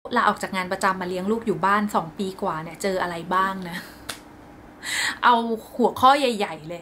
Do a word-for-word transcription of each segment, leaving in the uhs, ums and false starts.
ลาออกจากงานประจำมาเลี้ยงลูกอยู่บ้านสองปีกว่าเนี่ยเจออะไรบ้างนะเอาหัวข้อใหญ่ๆเลย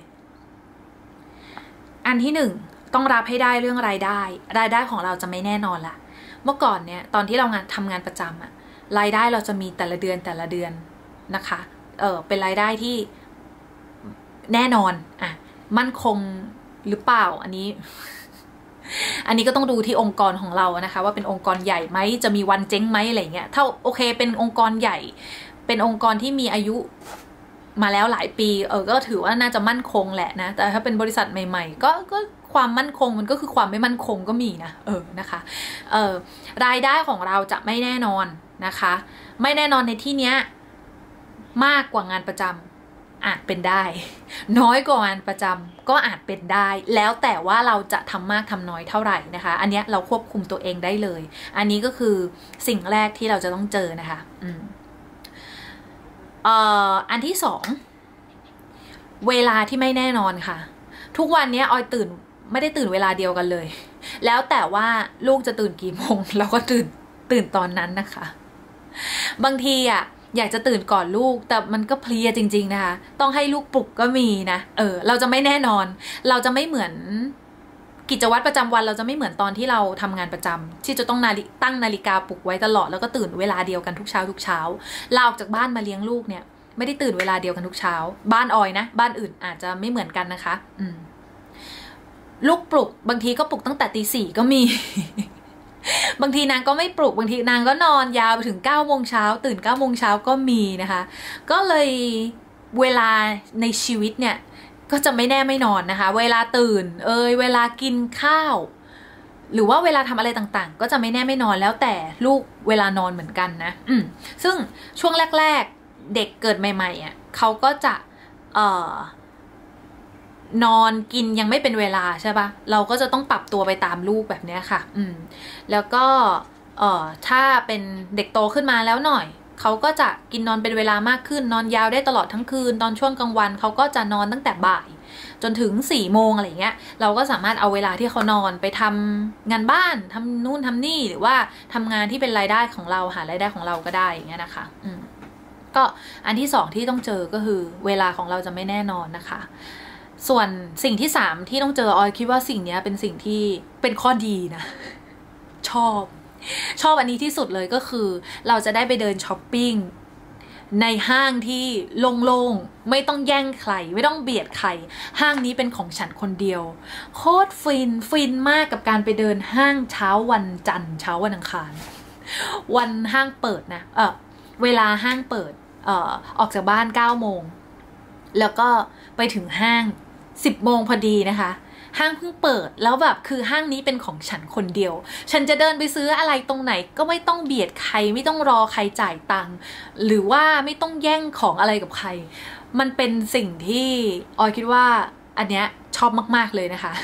อันที่หนึ่งต้องรับให้ได้เรื่องรายได้รายได้ของเราจะไม่แน่นอนละเมื่อก่อนเนี่ยตอนที่เรางานทำงานประจำอะรายได้เราจะมีแต่ละเดือนแต่ละเดือนนะคะเออเป็นรายได้ที่แน่นอนอ่ะมั่นคงหรือเปล่าอันนี้อันนี้ก็ต้องดูที่องค์กรของเรานะคะว่าเป็นองค์กรใหญ่ไหมจะมีวันเจ๊งไหมอะไรเงี้ยถ้าโอเคเป็นองค์กรใหญ่เป็นองค์กรที่มีอายุมาแล้วหลายปีเออก็ถือว่าน่าจะมั่นคงแหละนะแต่ถ้าเป็นบริษัทใหม่ๆก็ก็ความมั่นคงมันก็คือความไม่มั่นคงก็มีนะเออนะคะเออรายได้ของเราจะไม่แน่นอนนะคะไม่แน่นอนในที่เนี้ยมากกว่างานประจำอาจเป็นได้น้อยกว่างานประจำก็อาจเป็นได้แล้วแต่ว่าเราจะทำมากทำน้อยเท่าไหร่นะคะอันนี้เราควบคุมตัวเองได้เลยอันนี้ก็คือสิ่งแรกที่เราจะต้องเจอนะคะอืมเอ่ออันที่สองเวลาที่ไม่แน่นอนค่ะทุกวันนี้ออยตื่นไม่ได้ตื่นเวลาเดียวกันเลยแล้วแต่ว่าลูกจะตื่นกี่โมงเราก็ตื่นตื่นตอนนั้นนะคะบางทีอ่ะอยากจะตื่นก่อนลูกแต่มันก็เพลียจริงๆนะคะต้องให้ลูกปลุกก็มีนะเออเราจะไม่แน่นอนเราจะไม่เหมือนกิจวัตรประจำวันเราจะไม่เหมือนตอนที่เราทำงานประจำที่จะต้องนาฬิตั้งนาฬิกาปลุกไว้ตลอดแล้วก็ตื่นเวลาเดียวกันทุกเช้าทุกเช้าเราออกจากบ้านมาเลี้ยงลูกเนี่ยไม่ได้ตื่นเวลาเดียวกันทุกเช้าบ้านออยนะบ้านอื่นอาจจะไม่เหมือนกันนะคะอืมลูกปลุกบางทีก็ปลุกตั้งแต่ตีสี่ก็มีบางทีนางก็ไม่ปลุกบางทีนางก็นอนยาวไปถึงเก้าโมงเช้าตื่นเก้าโมงเช้าก็มีนะคะก็เลยเวลาในชีวิตเนี่ยก็จะไม่แน่ไม่นอนนะคะเวลาตื่นเอยเวลากินข้าวหรือว่าเวลาทำอะไรต่างๆก็จะไม่แน่ไม่นอนแล้วแต่ลูกเวลานอนเหมือนกันนะอืมซึ่งช่วงแรกๆเด็กเกิดใหม่ๆอ่ะเขาก็จะเอ่อนอนกินยังไม่เป็นเวลาใช่ปะเราก็จะต้องปรับตัวไปตามลูกแบบนี้ค่ะอืมแล้วก็เอ่อถ้าเป็นเด็กโตขึ้นมาแล้วหน่อยเขาก็จะกินนอนเป็นเวลามากขึ้นนอนยาวได้ตลอดทั้งคืนตอนช่วงกลางวันเขาก็จะนอนตั้งแต่บ่ายจนถึงสี่โมงอะไรเงี้ยเราก็สามารถเอาเวลาที่เขานอนไปทำงานบ้านทำนู่นทำนี่หรือว่าทำงานที่เป็นรายได้ของเราหารายได้ของเราก็ได้อย่างเงี้ยนะคะอืมก็อันที่สองที่ต้องเจอก็คือเวลาของเราจะไม่แน่นอนนะคะส่วนสิ่งที่สามที่ต้องเจอออยคิดว่าสิ่งนี้เป็นสิ่งที่เป็นข้อดีนะชอบชอบอันนี้ที่สุดเลยก็คือเราจะได้ไปเดินช้อปปิ้งในห้างที่โล่งๆไม่ต้องแย่งใครไม่ต้องเบียดใครห้างนี้เป็นของฉันคนเดียวโคตรฟินฟินมากกับการไปเดินห้างเช้าวันจันทร์เช้าวันอังคารวันห้างเปิดนะเออเวลาห้างเปิดเอ่อออกจากบ้านเก้าโมงแล้วก็ไปถึงห้างสิบโมงพอดีนะคะห้างเพิ่งเปิดแล้วแบบคือห้างนี้เป็นของฉันคนเดียวฉันจะเดินไปซื้ออะไรตรงไหนก็ไม่ต้องเบียดใครไม่ต้องรอใครจ่ายตังค์หรือว่าไม่ต้องแย่งของอะไรกับใครมันเป็นสิ่งที่ออยคิดว่าอันเนี้ยชอบมากๆเลยนะคะ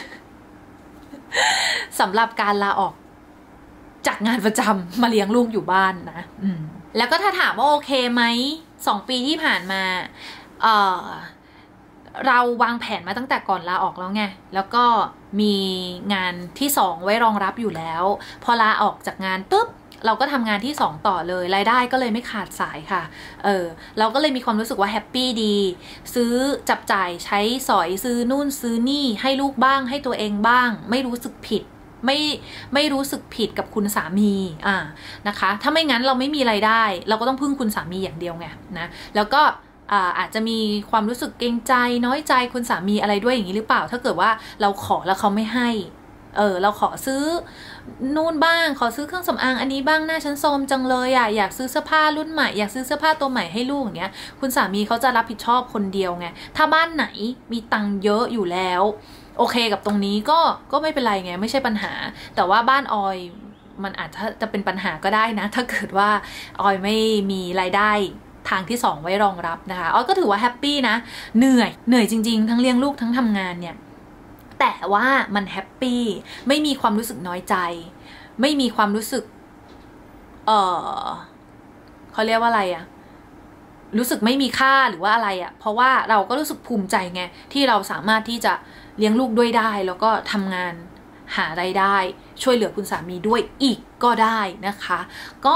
สำหรับการลาออกจากงานประจำมาเลี้ยงลูกอยู่บ้านนะอืมแล้วก็ถ้าถามว่าโอเคไหมสองปีที่ผ่านมาเอ่อเราวางแผนมาตั้งแต่ก่อนลาออกแล้วไงแล้วก็มีงานที่สองไว้รองรับอยู่แล้วพอลาออกจากงานปุ๊บเราก็ทำงานที่สองต่อเลยรายได้ก็เลยไม่ขาดสายค่ะเออเราก็เลยมีความรู้สึกว่าแฮปปี้ดีซื้อจับจ่ายใช้สอยซื้อนู่นซื้อนี่ให้ลูกบ้างให้ตัวเองบ้างไม่รู้สึกผิดไม่ไม่รู้สึกผิดกับคุณสามีอ่านะคะถ้าไม่งั้นเราไม่มีรายได้เราก็ต้องพึ่งคุณสามีอย่างเดียวไงนะแล้วก็อาจจะมีความรู้สึกเกรงใจน้อยใจคุณสามีอะไรด้วยอย่างนี้หรือเปล่าถ้าเกิดว่าเราขอแล้วเขาไม่ให้เออเราขอซื้อนู่นบ้างขอซื้อเครื่องสำอางอันนี้บ้างหน้าฉันโทรมจังเลยอ่ะอยากซื้อเสื้อผ้ารุ่นใหม่อยากซื้อเสื้อผ้าตัวใหม่ให้ลูกอย่างเงี้ยคุณสามีเขาจะรับผิดชอบคนเดียวไงถ้าบ้านไหนมีตังค์เยอะอยู่แล้วโอเคกับตรงนี้ก็ก็ไม่เป็นไรไงไม่ใช่ปัญหาแต่ว่าบ้านออยมันอาจจะจะเป็นปัญหาก็ได้นะถ้าเกิดว่าออยไม่มีรายได้ทางที่สองไว้รองรับนะคะออยก็ถือว่าแฮปปี้นะเหนื่อยเหนื่อยจริงๆทั้งเลี้ยงลูกทั้งทำงานเนี่ยแต่ว่ามันแฮปปี้ไม่มีความรู้สึกน้อยใจไม่มีความรู้สึกเออเขาเรียกว่าอะไรอะรู้สึกไม่มีค่าหรือว่าอะไรอะเพราะว่าเราก็รู้สึกภูมิใจไงที่เราสามารถที่จะเลี้ยงลูกด้วยได้แล้วก็ทำงานหารายได้ช่วยเหลือคุณสามีด้วยอีกก็ได้นะคะก็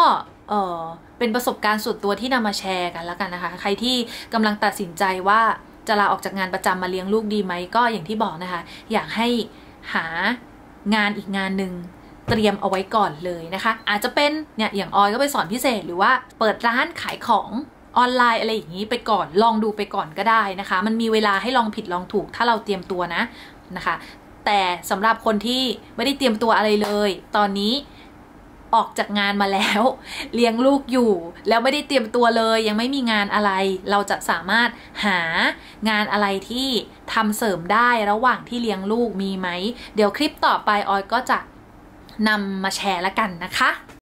เออเป็นประสบการณ์ส่วนตัวที่นำมาแชร์กันแล้วกันนะคะใครที่กำลังตัดสินใจว่าจะลาออกจากงานประจำมาเลี้ยงลูกดีไหมก็อย่างที่บอกนะคะอยากให้หางานอีกงานหนึ่งเตรียมเอาไว้ก่อนเลยนะคะอาจจะเป็นเนี่ยอย่างออยก็ไปสอนพิเศษหรือว่าเปิดร้านขายของออนไลน์อะไรอย่างนี้ไปก่อนลองดูไปก่อนก็ได้นะคะมันมีเวลาให้ลองผิดลองถูกถ้าเราเตรียมตัวนะนะคะแต่สำหรับคนที่ไม่ได้เตรียมตัวอะไรเลยตอนนี้ออกจากงานมาแล้วเลี้ยงลูกอยู่แล้วไม่ได้เตรียมตัวเลยยังไม่มีงานอะไรเราจะสามารถหางานอะไรที่ทำเสริมได้ระหว่างที่เลี้ยงลูกมีไหมเดี๋ยวคลิปต่อไปออยก็จะนำมาแชร์แล้วกันนะคะ